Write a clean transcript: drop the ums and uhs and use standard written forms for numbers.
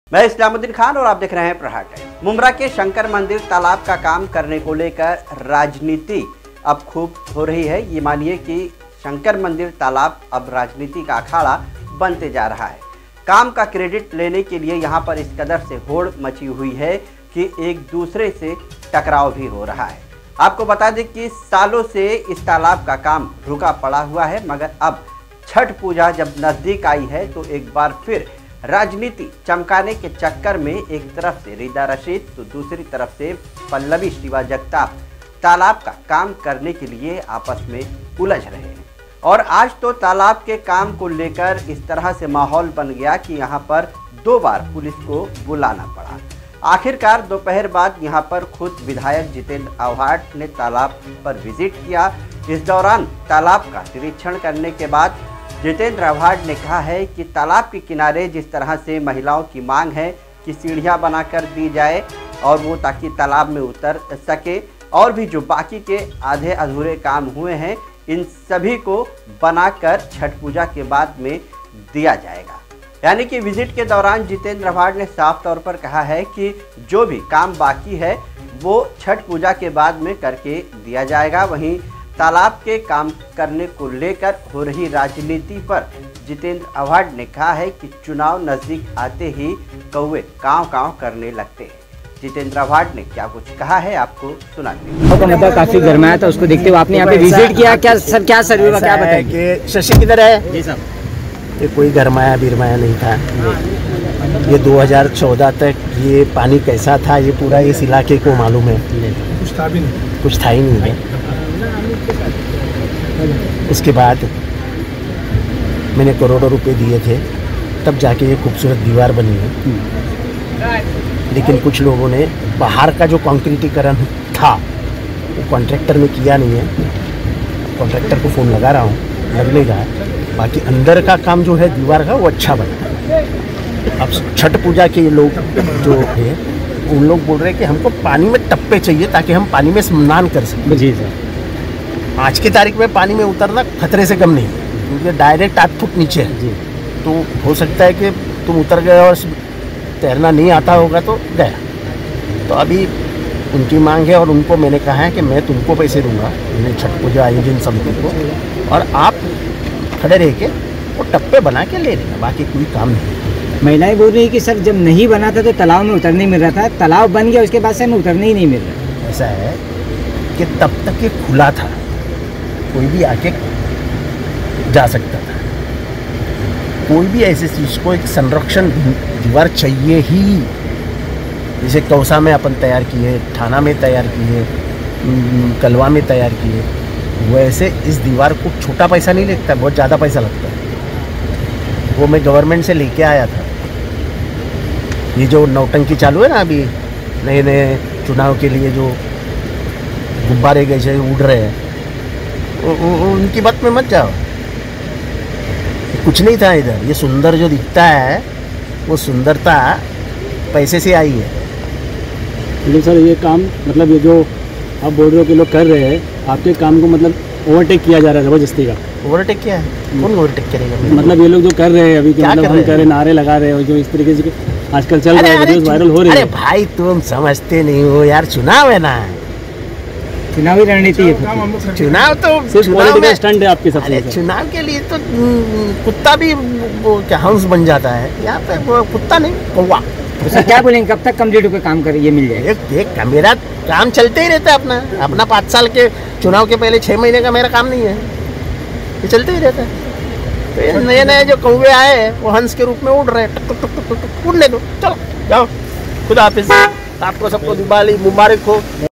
मैं इस्लामुद्दीन खान और आप देख रहे हैं प्रहार टाइम्स। मुमरा के शंकर मंदिर तालाब का काम करने को लेकर राजनीति अब खूब हो रही है। ये मानिए कि शंकर मंदिर तालाब अब राजनीति का अखाड़ा बनते जा रहा है। काम का क्रेडिट लेने के लिए यहाँ पर इस कदर से होड़ मची हुई है कि एक दूसरे से टकराव भी हो रहा है। आपको बता दें कि सालों से इस तालाब का काम रुका पड़ा हुआ है, मगर अब छठ पूजा जब नज़दीक आई है तो एक बार फिर राजनीति चमकाने के चक्कर में एक तरफ से रीदा रशीद तो दूसरी तरफ से पल्लवी शिवा जगताप तालाब का काम करने के लिए आपस में उलझ रहे हैं। और आज तो तालाब के काम को लेकर इस तरह से माहौल बन गया कि यहाँ पर 2 बार पुलिस को बुलाना पड़ा। आखिरकार दोपहर बाद यहाँ पर खुद विधायक जितेंद्र आव्हाड ने तालाब पर विजिट किया। इस दौरान तालाब का निरीक्षण करने के बाद जितेंद्र आव्हाड ने कहा है कि तालाब के किनारे जिस तरह से महिलाओं की मांग है कि सीढ़ियां बनाकर दी जाए और वो ताकि तालाब में उतर सके, और भी जो बाकी के आधे अधूरे काम हुए हैं इन सभी को बनाकर छठ पूजा के बाद में दिया जाएगा। यानी कि विजिट के दौरान जितेंद्र आव्हाड ने साफ तौर पर कहा है कि जो भी काम बाकी है वो छठ पूजा के बाद में करके दिया जाएगा। वहीं तालाब के काम करने को लेकर हो रही राजनीति पर जितेंद्र आव्हाड ने कहा है कि चुनाव नजदीक आते ही कौवे कांव कांव करने लगते हैं। जितेंद्र आव्हाड ने क्या कुछ कहा है आपको सुनाते हैं। तो मुद्दा काफी गरमाया था, उसको देखते हुए आपने यहाँ पे विजिट किया, क्या सर क्या सर्वे क्या बताएंगे? शशि किधर है? जी साहब, ये कोई गरमाया बिरमाया नहीं था। ये 2014 तक ये पानी कैसा था ये पूरा इस इलाके को मालूम है। कुछ था ही नहीं है। उसके बाद मैंने करोड़ों रुपए दिए थे, तब जाके ये खूबसूरत दीवार बनी है। लेकिन कुछ लोगों ने बाहर का जो कंक्रीटीकरण था वो कॉन्ट्रैक्टर ने किया नहीं है। कॉन्ट्रैक्टर को फ़ोन लगा रहा हूँ, लग नहीं रहा है। बाकी अंदर का काम जो है दीवार का वो अच्छा बना। अब छठ पूजा के लोग जो है उन लोग बोल रहे हैं कि हमको पानी में टप्पे चाहिए ताकि हम पानी में स्नान कर सकें। जी सर, आज की तारीख में पानी में उतरना खतरे से कम नहीं है, क्योंकि डायरेक्ट 8 फुट नीचे है। जी, तो हो सकता है कि तुम उतर गए और तैरना नहीं आता होगा तो गया। तो अभी उनकी मांग है और उनको मैंने कहा है कि मैं तुमको पैसे दूंगा छठ पूजा आयोजन समिति को, और आप खड़े रह के वो टप्पे बना के ले लेना, बाकी कोई काम नहीं। महिलाएं बोल रही है कि सर जब नहीं बना था तो तालाब में उतरने मिल रहा था, तालाब बन गया उसके बाद से हमें उतरने ही नहीं मिल रहा। ऐसा है कि तब तक ये खुला था, कोई भी आके जा सकता था। कोई भी ऐसी चीज़ को एक संरक्षण दीवार चाहिए ही। जैसे कौसा में अपन तैयार किए, थाना में तैयार किए, कलवा में तैयार किए, वैसे इस दीवार को छोटा पैसा नहीं लगता, बहुत ज़्यादा पैसा लगता है। वो मैं गवर्नमेंट से लेके आया था। ये जो नौटंकी चालू है ना अभी नए नए चुनाव के लिए, जो गुब्बारे कैसे उड़ रहे हैं, उनकी बात में मत जाओ। कुछ नहीं था इधर। ये सुंदर जो दिखता है वो सुंदरता पैसे से आई है। लेकिन सर ये काम मतलब ये जो आप बोल रहे हो कि लोग कर रहे हैं, आपके काम को मतलब ओवरटेक किया जा रहा है ज़बरदस्ती का। ओवरटेक क्या है? कौन ओवरटेक करेगा? मतलब ये लोग जो कर रहे हैं अभी, मतलब हम कर रहे, नारे लगा रहे हैं, जो इस तरीके से आजकल चल रहा है, वीडियोस वायरल हो रही है। अरे भाई तुम समझते नहीं हो यार, चुनाव है ना, चुनावी रणनीति है। चुनाव तो सिर्फ पॉलिटिकल स्टंट है आपके सबसे। चुनाव के लिए तो कुत्ता भी वो क्या हंस बन जाता है, यहाँ पे वो कुत्ता नहीं कौवा। सर क्या बोलेंगे, कब तक कम्प्लीट होकर काम कर ये मिल जाएगा? मेरा काम चलते ही रहता है अपना 5 साल के चुनाव के पहले 6 महीने का मेरा काम नहीं है, ये चलते ही रहता है। तो ये नए नए जो कौवे आए हैं वो हंस के रूप में उड़ रहे हैं, टक टक टक टक उड़ने दो, चलो जाओ। खुदा हाफिज़, आपको सबको दिवाली मुबारक हो।